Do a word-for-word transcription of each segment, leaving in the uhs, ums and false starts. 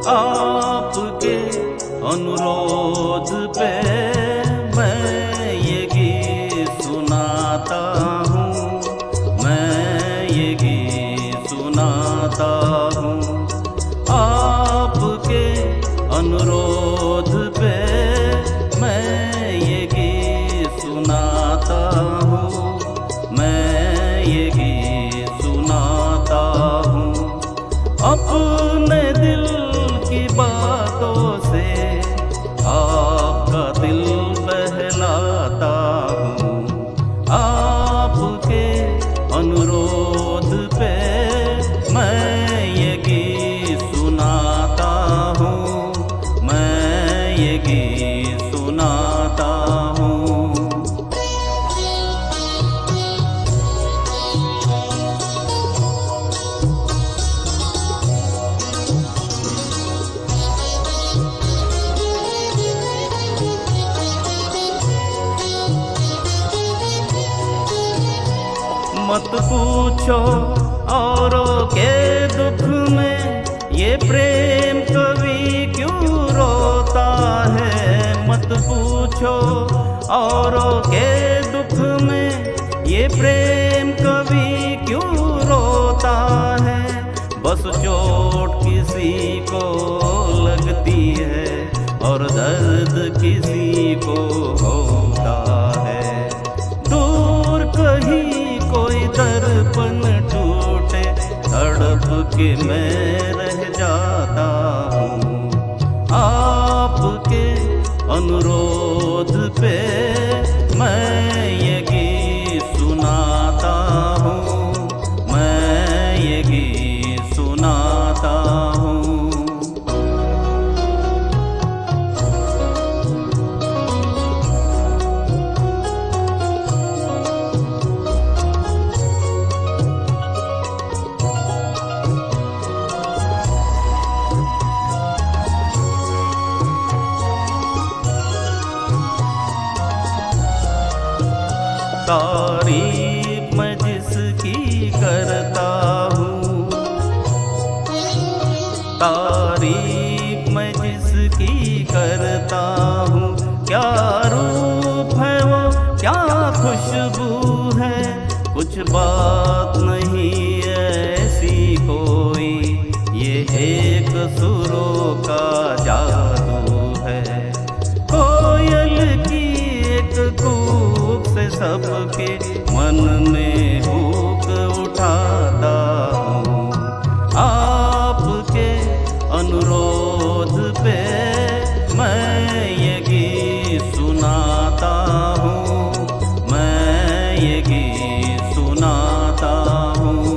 आपके अनुरोध पे मैं ये गीत सुनाता हूँ, मैं ये गीत सुनाता हूँ। आपके अनुरोध पे मैं ये गीत सुनाता हूँ, मैं ये गीत सुनाता हूँ। अपने दिल की बातों से आपका दिल बहलाता हूँ। आपके अनुरोध पे मैं ये गीत सुनाता हूँ, मैं ये गीत सुनाता हूँ। मत पूछो औरों के दुख में ये प्रेम कवि क्यों रोता है। मत पूछो औरों के दुख में ये प्रेम कवि क्यों रोता है। बस चोट किसी को लगती है और दर्द किसी को होता है। दूर कहीं कोई दर्पण टूटे तड़प के मैं रह जाता हूँ। आपके अनुरोध पे मैं ये गीत सुनाता हूँ, मैं ये गीत सुनाता हूँ। तारीफ मैं जिसकी करता हूँ, तारीफ मैं जिसकी करता हूँ। क्या रूप है वो, क्या खुशबू है, कुछ बात नहीं ऐसी कोई। ये एक सुरों का जादू है। कोयल की एक कूक से सबके मन में भूख उठाता हूँ। आपके अनुरोध पे मैं ये गीत सुनाता हूँ, मैं ये गीत सुनाता हूँ।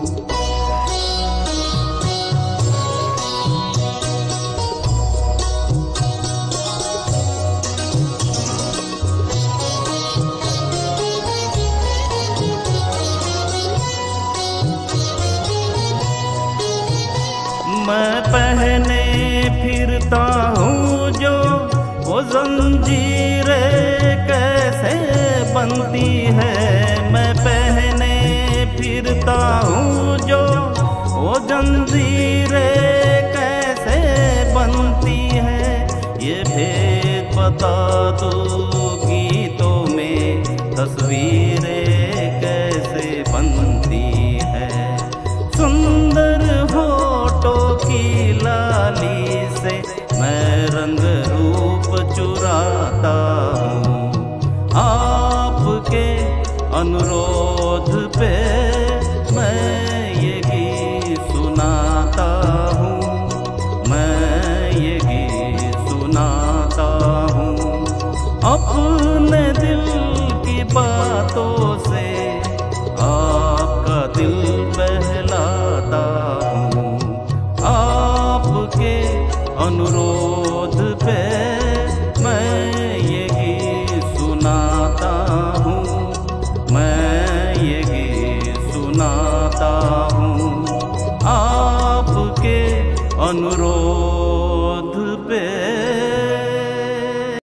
मैं पहने फिरता हूँ जो वो जंजीरें कैसे बनती है। मैं पहने फिरता हूँ जो वो जंजीरें कैसे बनती है। ये भेद बता दो गीतों में तस्वीरें कैसे बनती है। सुंदर होठों की लाली से मैं रंग रूप चुराता हूँ। आपके अनुरोध पे मैं ये गीत सुनाता हूँ, मैं ये गीत सुनाता हूँ। अपने दिल की बातों से आपका दिल बह